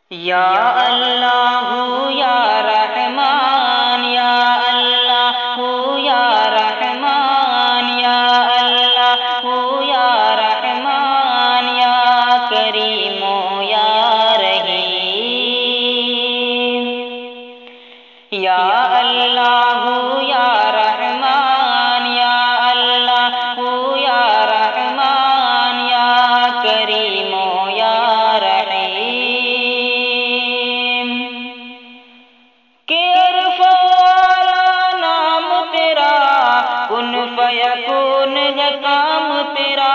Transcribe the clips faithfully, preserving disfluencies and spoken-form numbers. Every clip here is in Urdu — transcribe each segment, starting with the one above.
یا اللہ یا رحمان یا اللہ یا رحمان یا اللہ یا رحمان یا کریم یا رحیم یا اللہ یا رحمان یا اللہ یا رحمان یا کریم یا رحیم کہ عرف والا نام تیرا کن فیکون ہے کام تیرا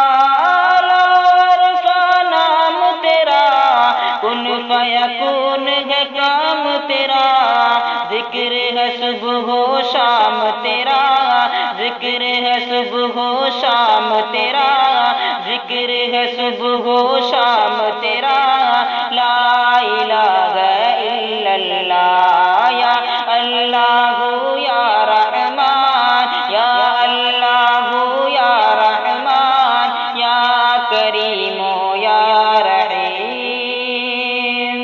عرف نام تیرا کن فیکون ہے کام تیرا ذکر ہے صبح و شام تیرا ذکر ہے صبح و شام تیرا ذکر ہے صبح و شام تیرا لا الہ الا اللہ یا اللہ یا رحمان یا اللہ یا رحمان یا کریم یا رحیم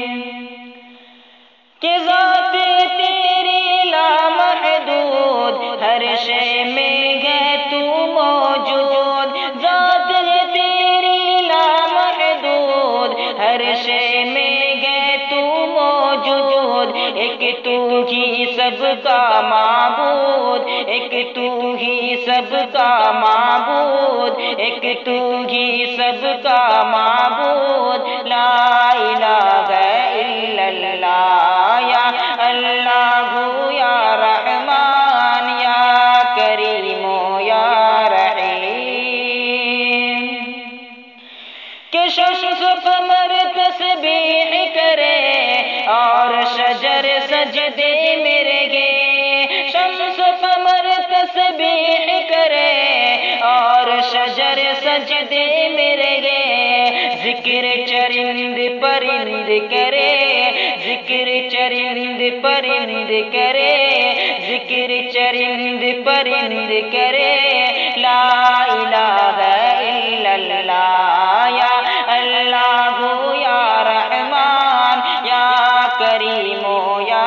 کہ ذات تیری لامحدود ہر شے میں ہے تو موجود ذات تیری لامحدود ہر شے میں ہے تو موجود ایک تو ہی سب کا معبود ایک تو ہی سب کا معبود ایک تو ہی سب کا معبود لا الہ الا اللہ یا اللہ یا رحمان یا کریم یا رحیم کہ شمس قمر تسبیح کرے اور شجر سجدے میں رہے شمس قمر تسبیح کرے اور شجر سجدے میں رہے ذکر چرند پرند کرے ذکر چرند پرند کرے ذکر چرند پرند کرے لا الہ الا اللہ یا اللہ یا رحمان یا کریم یا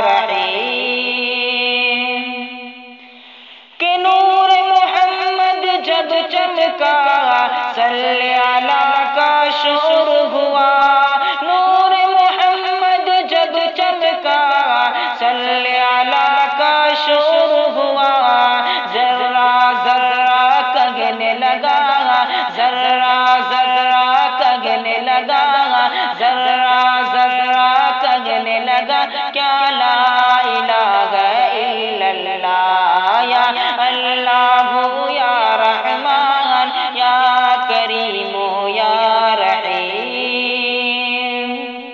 رحیم کہ نور محمد جب چمکا صلی اللہ کا شور ہوا نور محمد جب چمکا صلی اللہ کا شور ہوا ذرہ ذرہ کہنے لگا ذرہ ذرہ کہنے لگا ذرہ ذرہ کہنے لگا کیا لا الہ الا اللہ یا اللہ یا رحمان یا کریم یا رحیم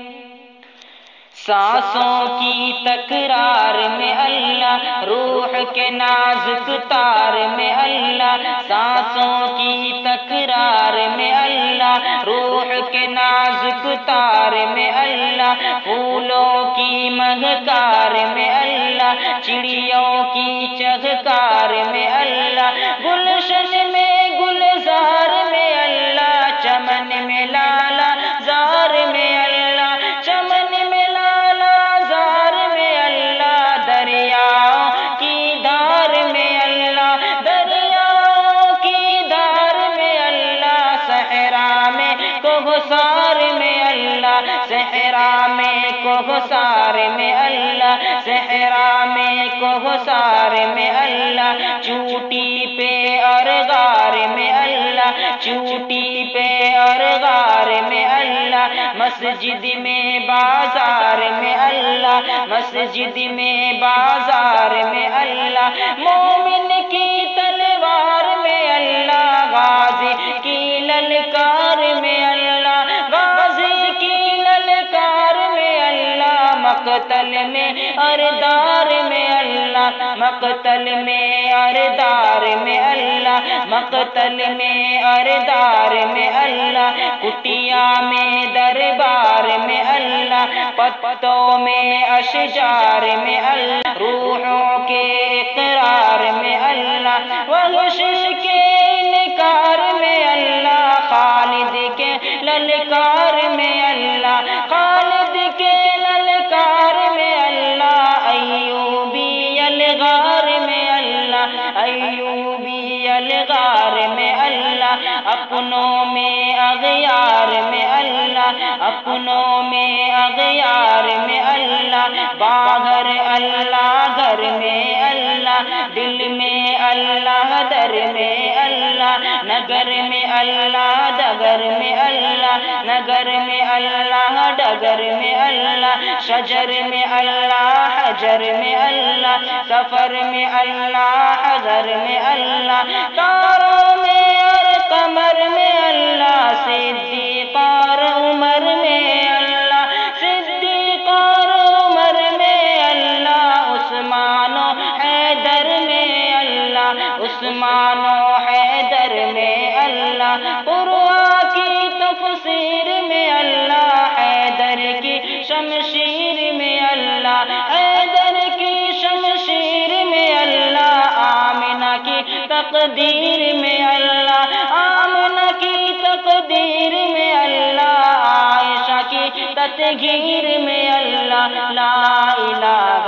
سانسوں کی تکرار میں اللہ روح کے نازک تار میں اللہ سانسوں کی تکرار میں اللہ روح کے نازک تار میں اللہ پھولوں کی مہکار میں اللہ چڑیوں کی چہکار میں اللہ گلشن میں گلزار میں اللہ چمن میں لالا زار میں اللہ چمن میں لالا زار میں اللہ دریاؤں کی دھار میں اللہ دریاؤں کی دھار میں اللہ صحرا میں کوہسار میں اللہ صحرا میں کوہسار میں اللہ صحرا میں کوہسار میں اللہ چوٹی پہ اور غار میں اللہ چوٹی پہ اور غار میں اللہ مسجد میں بازار میں اللہ مسجد میں بازار میں اللہ مومن کی تلوار میں اللہ غازی کی للکار میں اللہ غازی کی للکار میں اللہ مقتل میں اردار میں اللہ مقتل میں اردار میں اللہ مقتل میں اردار میں اللہ کٹیا میں دربار میں اللہ پتوں میں اشجار میں اللہ روحوں کے اقرار میں اللہ وحش کے انکار میں اللہ خالد کے للکار میں اللہ خالد اپنوں میں اغیار میں اللہ، اپنوں میں اغیار میں اللہ، باہر اللہ گھر میں اللہ، دل میں اللہ در میں اللہ، نگر میں اللہ ڈگر میں اللہ، نگر میں اللہ ڈگر میں اللہ، شجر میں اللہ حجر میں اللہ، سفر میں اللہ حضر میں اللہ، تاروں میں اور قمر میں اللہ، صدیق اور عمر میں اللہ، صدیق اور عمر میں اللہ، عثمان و حیدر میں اللہ، عثمان و حیدر میں اللہ، قرآن کی تفسیر میں اللہ، حیدر کی شمشیر میں اللہ، حیدر کی شمشیر میں اللہ، آمنہ کی تقدیر میں اللہ، آمنہ کی تقدیر میں اللہ، عائشہ کی تطہیر میں اللہ، لا الہ